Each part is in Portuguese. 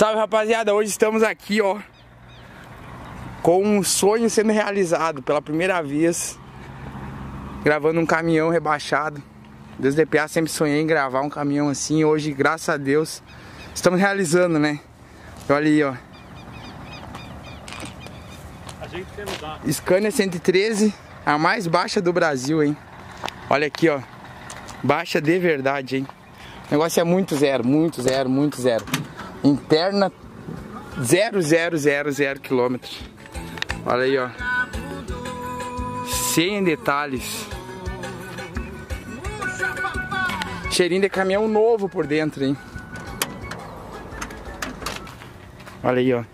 Salve, rapaziada, hoje estamos aqui, ó, com um sonho sendo realizado pela primeira vez, gravando um caminhão rebaixado. Desde DPA sempre sonhei em gravar um caminhão assim. Hoje, graças a Deus, estamos realizando, né? Olha aí, ó, Scania 113, a mais baixa do Brasil, hein? Olha aqui, ó, baixa de verdade, hein? O negócio é muito zero, muito zero, muito zero. Interna 0,000 quilômetros. Olha aí, ó, sem detalhes. Cheirinho de caminhão novo por dentro, hein? Olha aí, ó,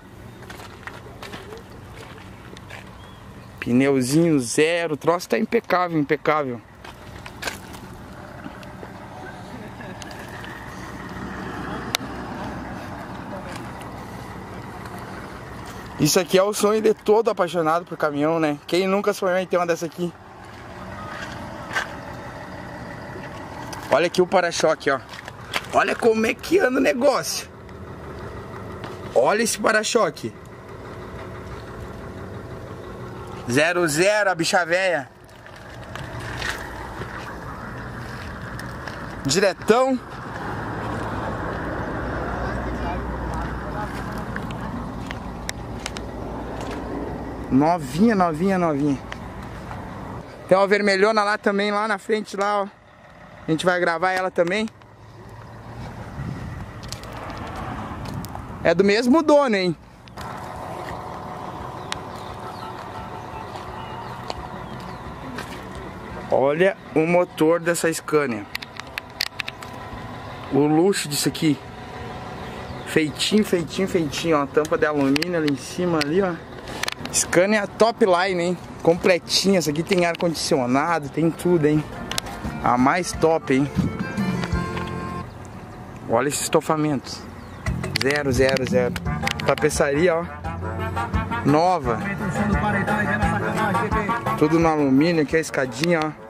pneuzinho zero. O troço tá impecável, impecável. Isso aqui é o sonho de todo apaixonado por caminhão, né? Quem nunca sonhou em ter uma dessa aqui? Olha aqui o para-choque, ó. Olha como é que anda o negócio. Olha esse para-choque. 0,0, a bicha véia. Diretão. Novinha, novinha, novinha. Tem uma vermelhona lá também, lá na frente, lá, ó. A gente vai gravar ela também. É do mesmo dono, hein? Olha o motor dessa Scania. O luxo disso aqui. Feitinho, feitinho, feitinho, ó. Tampa de alumínio ali em cima, ali, ó. Scania top line, hein? Completinha. Essa aqui tem ar-condicionado, tem tudo, hein? A mais top, hein? Olha esse estofamento. 0,0. Tapeçaria, ó, nova. Tudo no alumínio, aqui a escadinha, ó.